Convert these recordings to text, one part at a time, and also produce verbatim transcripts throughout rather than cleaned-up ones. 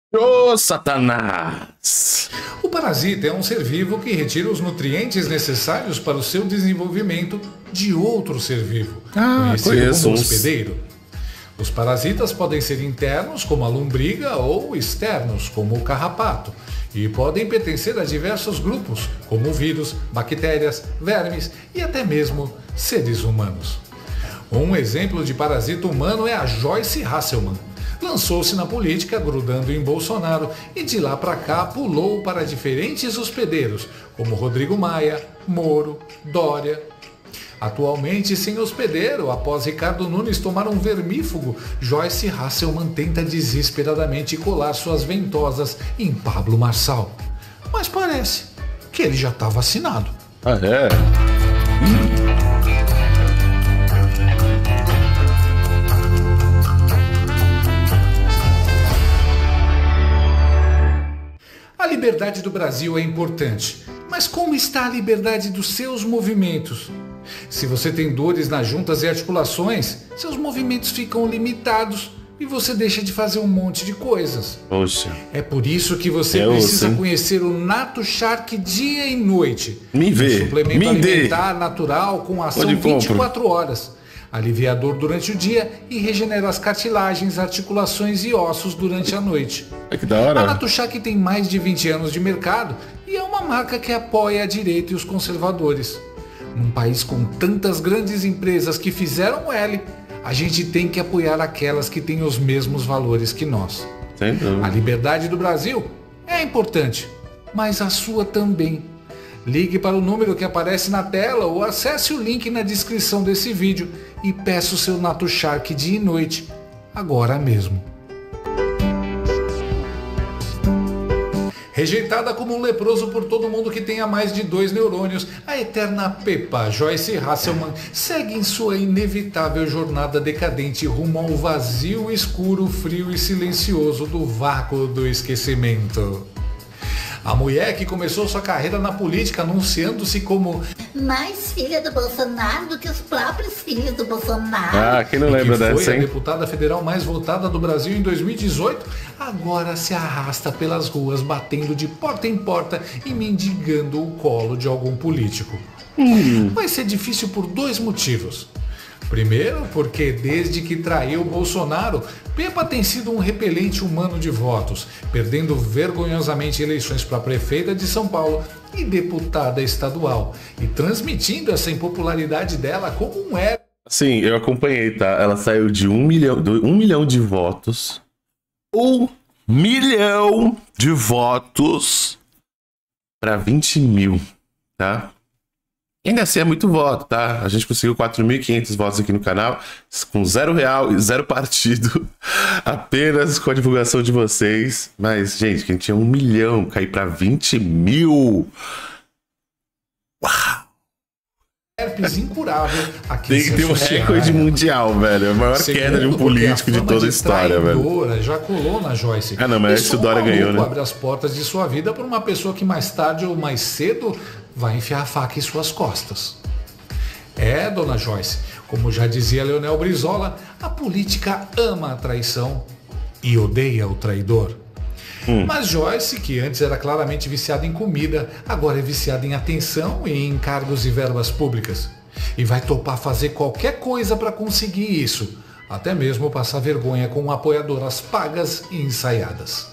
Ô, Satanás! O parasita é um ser vivo que retira os nutrientes necessários para o seu desenvolvimento de outro ser vivo, Ah, conhecido conheço como uns. hospedeiro. Os parasitas podem ser internos, como a lombriga, ou externos, como o carrapato, e podem pertencer a diversos grupos, como vírus, bactérias, vermes e até mesmo seres humanos. Um exemplo de parasita humano é a Joyce Hasselman. Lançou-se na política grudando em Bolsonaro e de lá para cá pulou para diferentes hospedeiros, como Rodrigo Maia, Moro, Dória. Atualmente sem hospedeiro, após Ricardo Nunes tomar um vermífugo, Joyce Hasselman tenta desesperadamente colar suas ventosas em Pablo Marçal. Mas parece que ele já está vacinado. Ah, é? A liberdade do Brasil é importante, mas como está a liberdade dos seus movimentos? Se você tem dores nas juntas e articulações, seus movimentos ficam limitados e você deixa de fazer um monte de coisas. Poxa. É por isso que você É precisa osso, hein? conhecer o Nato Shark dia e noite. Me vê, Um suplemento me dê. alimentar natural com ação Onde compro? vinte e quatro horas. Aliviador durante o dia e regenera as cartilagens, articulações e ossos durante a noite. É que da A hora. Natuchac tem mais de vinte anos de mercado e é uma marca que apoia a direita e os conservadores. Num país com tantas grandes empresas que fizeram o L, a gente tem que apoiar aquelas que têm os mesmos valores que nós. Sem dúvida. A liberdade do Brasil é importante, mas a sua também. Ligue para o número que aparece na tela ou acesse o link na descrição desse vídeo e peça o seu Nato Shark dia e noite, agora mesmo. Rejeitada como um leproso por todo mundo que tenha mais de dois neurônios, a eterna Pepa Joyce Hasselman segue em sua inevitável jornada decadente rumo ao vazio, escuro, frio e silencioso do vácuo do esquecimento. A mulher que começou sua carreira na política anunciando-se como mais filha do Bolsonaro do que os próprios filhos do Bolsonaro. Ah, quem não e lembra que foi dessa, a hein? deputada federal mais votada do Brasil em dois mil e dezoito, agora se arrasta pelas ruas batendo de porta em porta e mendigando o colo de algum político. Hum. Vai ser difícil por dois motivos. Primeiro, porque desde que traiu Bolsonaro, Pepa tem sido um repelente humano de votos, perdendo vergonhosamente eleições para prefeita de São Paulo e deputada estadual, e transmitindo essa impopularidade dela como um ego. Sim, eu acompanhei, tá? Ela saiu de um milhão, do, um milhão de votos. Um milhão de votos para vinte mil, tá? Ainda assim é muito voto, tá? A gente conseguiu quatro mil e quinhentos votos aqui no canal, com zero real e zero partido, apenas com a divulgação de vocês. Mas, gente, quem tinha um milhão cair para vinte mil. Uau! Herpes incurável aqui Tem que ter um recorde mundial, velho. A maior queda de um político de toda a história, velho. Já colou na Joyce. Ah, não, mas esse o Dória ganhou, né? Abre as portas de sua vida para uma pessoa que mais tarde ou mais cedo vai enfiar a faca em suas costas. É, dona Joyce, como já dizia Leonel Brizola, a política ama a traição e odeia o traidor. Hum. Mas Joyce, que antes era claramente viciada em comida, agora é viciada em atenção e em cargos e verbas públicas. E vai topar fazer qualquer coisa para conseguir isso, até mesmo passar vergonha com apoiadoras pagas e ensaiadas.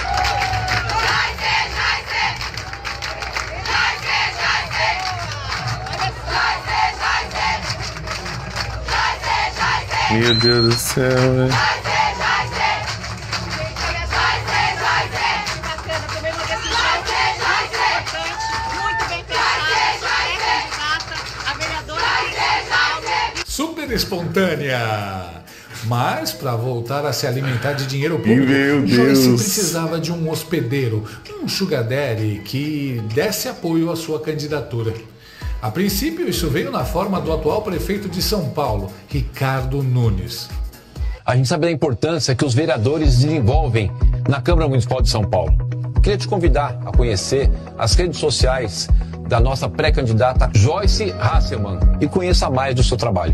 Meu Deus do céu, velho. Super espontânea. Mas, para voltar a se alimentar de dinheiro público, Meu Joyce Deus. precisava de um hospedeiro, um sugar daddy que desse apoio à sua candidatura. A princípio, isso veio na forma do atual prefeito de São Paulo, Ricardo Nunes. A gente sabe da importância que os vereadores desenvolvem na Câmara Municipal de São Paulo. Queria te convidar a conhecer as redes sociais da nossa pré-candidata Joyce Hasselman e conheça mais do seu trabalho.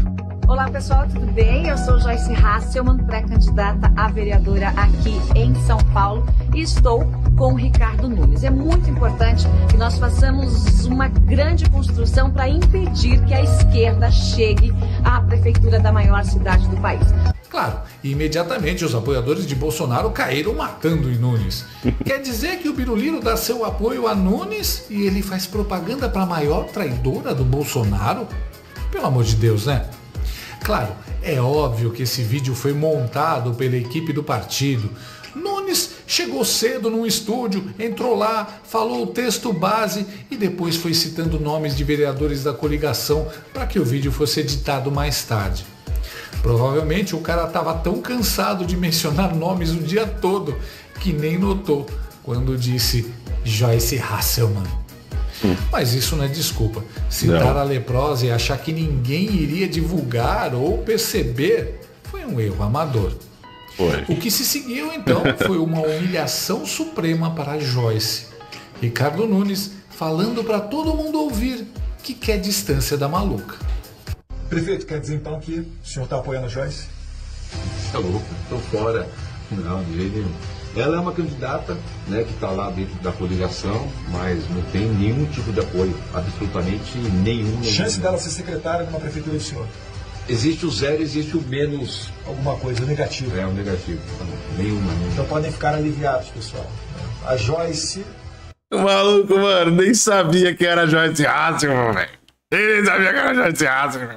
Olá pessoal, tudo bem? Eu sou Joyce Hasselman, pré-candidata a vereadora aqui em São Paulo e estou com o Ricardo Nunes. É muito importante que nós façamos uma grande construção para impedir que a esquerda chegue à prefeitura da maior cidade do país. Claro, imediatamente os apoiadores de Bolsonaro caíram matando em Nunes. Quer dizer que o Biruliro dá seu apoio a Nunes e ele faz propaganda para a maior traidora do Bolsonaro? Pelo amor de Deus, né? Claro, é óbvio que esse vídeo foi montado pela equipe do partido. Nunes chegou cedo num estúdio, entrou lá, falou o texto base e depois foi citando nomes de vereadores da coligação para que o vídeo fosse editado mais tarde. Provavelmente o cara estava tão cansado de mencionar nomes o dia todo que nem notou quando disse Joyce Hasselman. Hum. Mas isso não é desculpa. Citar a leprosa e achar que ninguém iria divulgar ou perceber foi um erro amador. Foi. O que se seguiu então foi uma humilhação suprema para Joyce. Ricardo Nunes falando para todo mundo ouvir que quer distância da maluca. Prefeito, quer dizer então que o senhor está apoiando a Joyce? Tá louco, tô fora. Não, de jeito nenhum. Ela é uma candidata, né, que está lá dentro da coligação, mas não tem nenhum tipo de apoio, absolutamente nenhum. Chance nenhum. dela ser secretária de uma prefeitura do senhor? Existe o zero, existe o menos. Alguma coisa, o negativo. É, o negativo. Nenhuma, nenhuma. Então podem ficar aliviados, pessoal. A Joyce... O maluco, mano, nem sabia que era Joyce Hasselman, velho. Ele nem sabia que era Joyce Hasselman.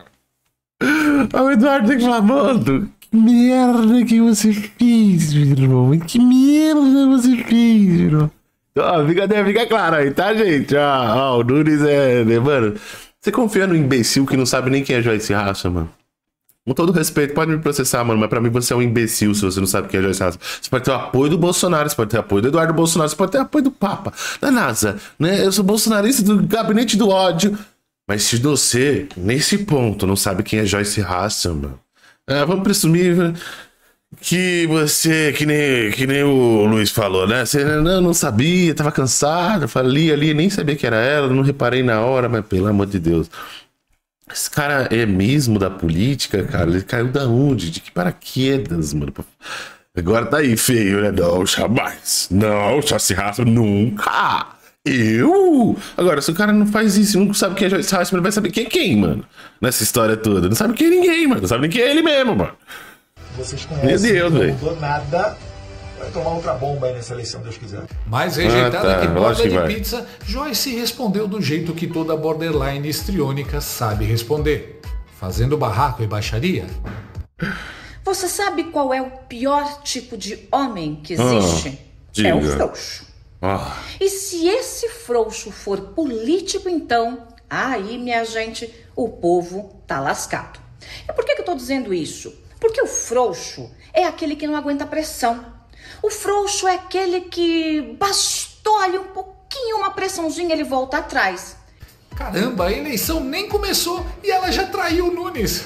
O Eduardo tem que falar, mano, que merda que você fez, meu irmão. Que merda você fez, meu irmão. Ó, fica, fica claro aí, tá, gente? Ó, ó, o Nunes é... Mano, você confia no imbecil que não sabe nem quem é Joyce Hasselman? Com todo respeito, pode me processar, mano, mas pra mim você é um imbecil se você não sabe quem é Joyce Hasselman. Você pode ter o apoio do Bolsonaro, você pode ter o apoio do Eduardo Bolsonaro, você pode ter o apoio do Papa, da NASA, né? Eu sou bolsonarista do gabinete do ódio. Mas se você, nesse ponto, não sabe quem é Joyce Hasselman, ah, vamos presumir que você, que nem, que nem o Luiz falou, né? Você não, não sabia, tava cansado, falei ali, nem sabia que era ela, não reparei na hora, mas pelo amor de Deus. Esse cara é mesmo da política, cara? Ele caiu da onde? De que paraquedas, mano? Agora tá aí feio, né? Não, jamais. Não, Joyce Hasselman nunca. Eu? Agora, se o cara não faz isso, não sabe quem é Joyce Hasselman, ele vai saber quem é quem, mano? Nessa história toda. Não sabe quem é ninguém, mano. Não sabe nem quem é ele mesmo, mano. Vocês conhecem, Meu Deus, não velho. mudou nada. Vai tomar outra bomba aí nessa eleição, Deus quiser. Mais rejeitada Ah, tá. que borda Lógico que de vai. pizza, Joyce respondeu do jeito que toda borderline histriônica sabe responder. Fazendo barraco e baixaria. Você sabe qual é o pior tipo de homem que existe? diga. É o frouxo. Ah, E se esse frouxo for político, então, aí, minha gente, o povo tá lascado. E por que que eu tô dizendo isso? Porque o frouxo é aquele que não aguenta pressão. O frouxo é aquele que bastou ali um pouquinho, uma pressãozinha, ele volta atrás. Caramba, a eleição nem começou e ela já traiu o Nunes.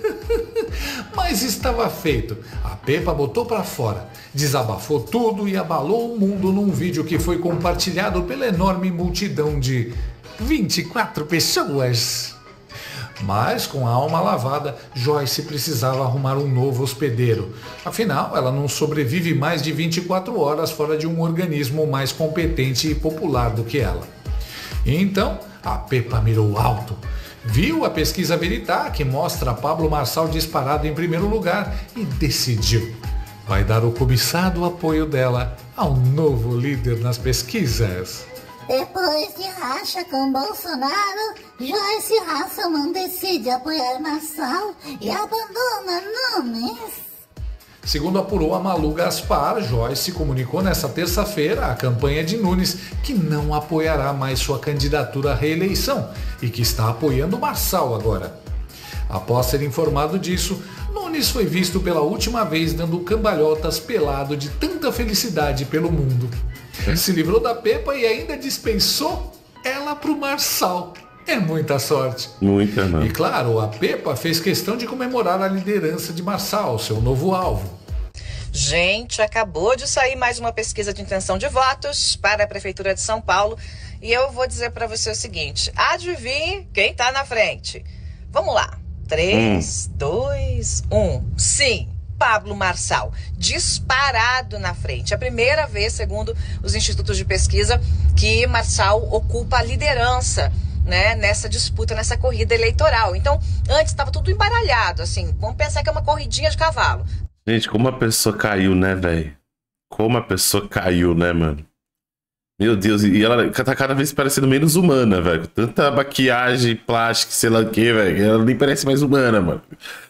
Mas estava feito. A Pepa botou pra fora, desabafou tudo e abalou o mundo num vídeo que foi compartilhado pela enorme multidão de vinte e quatro pessoas. Mas com a alma lavada, Joyce precisava arrumar um novo hospedeiro. Afinal, ela não sobrevive mais de vinte e quatro horas fora de um organismo mais competente e popular do que ela. Então, a Pepa mirou alto. Viu a pesquisa Veritá, que mostra Pablo Marçal disparado em primeiro lugar, e decidiu. Vai dar o cobiçado apoio dela ao novo líder nas pesquisas. Depois de racha com Bolsonaro, Joyce Hasselman decide apoiar Marçal e abandona Nunes. Segundo apurou a Malu Gaspar, Joyce comunicou nesta terça-feira à campanha de Nunes que não apoiará mais sua candidatura à reeleição e que está apoiando Marçal agora. Após ser informado disso, Nunes foi visto pela última vez dando cambalhotas pelado de tanta felicidade pelo mundo. Se livrou da Pepa e ainda dispensou ela pro Marçal. É muita sorte. muita, não. E claro, a Pepa fez questão de comemorar a liderança de Marçal, seu novo alvo. Gente, acabou de sair mais uma pesquisa de intenção de votos para a Prefeitura de São Paulo. E eu vou dizer para você o seguinte, adivinhe quem está na frente. Vamos lá. três, dois, um. Sim, Pablo Marçal, disparado na frente. É a primeira vez, segundo os institutos de pesquisa, que Marçal ocupa a liderança, né, nessa disputa, nessa corrida eleitoral. Então, antes estava tudo embaralhado, assim, vamos pensar que é uma corridinha de cavalo. Gente, como a pessoa caiu, né, velho? Como a pessoa caiu, né, mano? Meu Deus, e ela tá cada vez parecendo menos humana, velho. Tanta maquiagem, plástico, sei lá o que, velho. Ela nem parece mais humana, mano.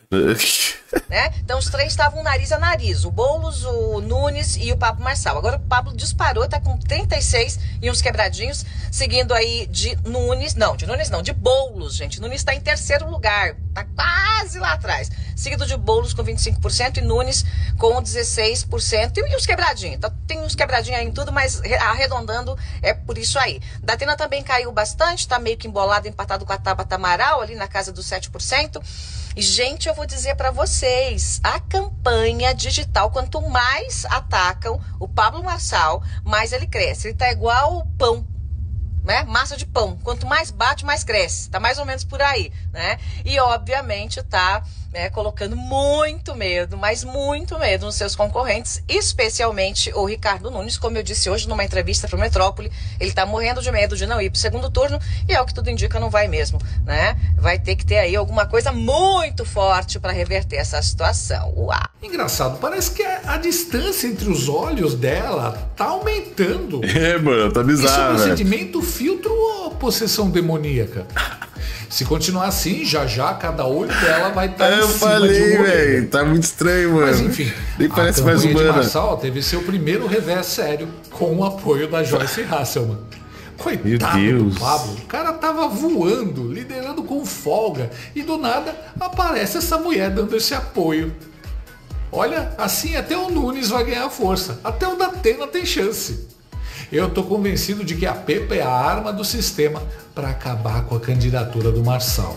Né? Então os três estavam nariz a nariz, o Boulos, o Nunes e o Pablo Marçal. Agora o Pablo disparou, tá com trinta e seis e uns quebradinhos, seguindo aí de Nunes, não, de Nunes não, de Boulos, gente. Nunes tá em terceiro lugar, tá quase lá atrás, seguido de Boulos com vinte e cinco por cento e Nunes com dezesseis por cento e, e os quebradinhos, tá, tem uns quebradinhos aí em tudo, mas arredondando é por isso aí. Datena também caiu bastante, tá meio que embolado, empatado com a Tabata Amaral ali na casa dos sete por cento. E, gente, eu vou dizer para vocês, a campanha digital, quanto mais atacam o Pablo Marçal, mais ele cresce. Ele tá igual o pão, né? Massa de pão. Quanto mais bate, mais cresce. Tá mais ou menos por aí, né? E, obviamente, tá, né, colocando muito medo, mas muito medo nos seus concorrentes, especialmente o Ricardo Nunes, como eu disse hoje numa entrevista para o Metrópole, ele tá morrendo de medo de não ir pro segundo turno e é o que tudo indica, não vai mesmo, né? Vai ter que ter aí alguma coisa muito forte para reverter essa situação. Uau! Engraçado, parece que a, a distância entre os olhos dela tá aumentando. É, mano, tá bizarro. Isso é procedimento, filtro ou possessão demoníaca? Se continuar assim, já já cada olho dela vai estar tá eu em cima falei, de um velho, tá muito estranho, mano. Mas enfim, nem parece a mais campanha humana. de Marçal teve seu primeiro revés sério com o apoio da Joyce Hasselman. Coitado do Pablo, o cara tava voando, liderando com folga e do nada aparece essa mulher dando esse apoio. Olha, assim até o Nunes vai ganhar força, até o Datena tem chance. Eu tô convencido de que a Pepa é a arma do sistema para acabar com a candidatura do Marçal.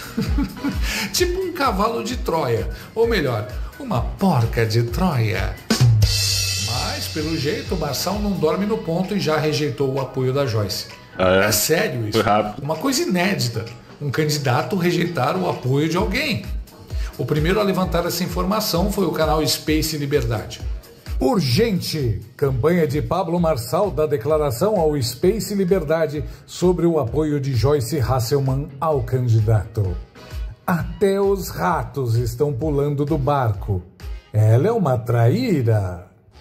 Tipo um cavalo de Troia, ou melhor, uma porca de Troia. Mas, pelo jeito, o Marçal não dorme no ponto e já rejeitou o apoio da Joyce. Ah, é? É sério isso? Uma coisa inédita. Um candidato rejeitar o apoio de alguém. O primeiro a levantar essa informação foi o canal Space Liberdade. Urgente! Campanha de Pablo Marçal dá declaração ao Space Liberdade sobre o apoio de Joyce Hasselman ao candidato. Até os ratos estão pulando do barco. Ela é uma traíra.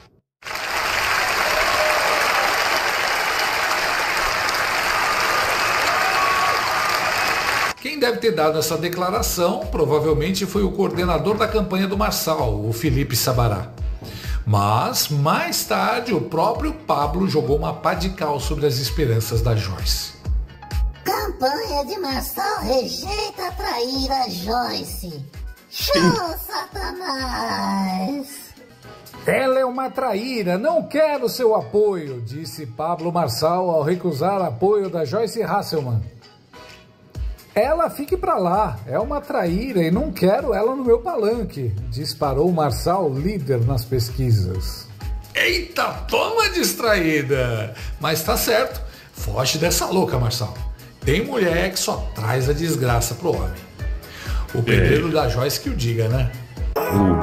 Quem deve ter dado essa declaração provavelmente foi o coordenador da campanha do Marçal, o Felipe Sabará. Mas, mais tarde, o próprio Pablo jogou uma pá de cal sobre as esperanças da Joyce. Campanha de Marçal rejeita trair a Joyce. Show, Satanás! Ela é uma traíra, não quero seu apoio, disse Pablo Marçal ao recusar apoio da Joyce Hasselman. Ela fique pra lá, é uma traíra e não quero ela no meu palanque, disparou Marçal, líder nas pesquisas. Eita, toma distraída! Mas tá certo, foge dessa louca, Marçal. Tem mulher que só traz a desgraça pro homem. O pedreiro da Joyce que o diga, né? Uh.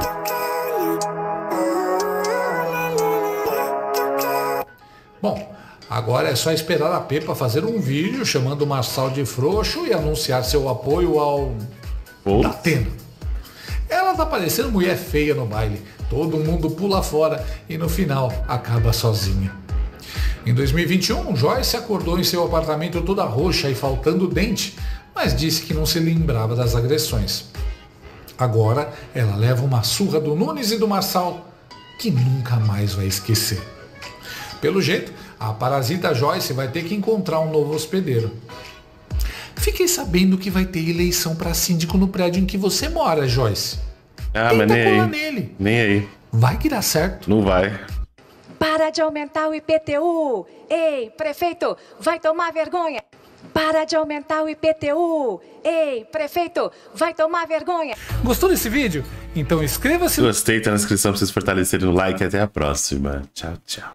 Bom, agora é só esperar a Pepa fazer um vídeo chamando o Marçal de frouxo e anunciar seu apoio ao Datena. Ela tá parecendo mulher feia no baile. Todo mundo pula fora e no final acaba sozinha. Em dois mil e vinte e um, Joyce acordou em seu apartamento toda roxa e faltando dente, mas disse que não se lembrava das agressões. Agora ela leva uma surra do Nunes e do Marçal que nunca mais vai esquecer. Pelo jeito, a parasita Joyce vai ter que encontrar um novo hospedeiro. Fiquei sabendo que vai ter eleição para síndico no prédio em que você mora, Joyce. Ah, Tenta mas nem colar aí. nele. Nem aí. Vai que dá certo. Não vai. Para de aumentar o I P T U! Ei, prefeito, vai tomar vergonha! Para de aumentar o I P T U! Ei, prefeito, vai tomar vergonha! Gostou desse vídeo? Então inscreva-se. Gostei, tá na descrição pra vocês fortalecerem no like e até a próxima. Tchau, tchau.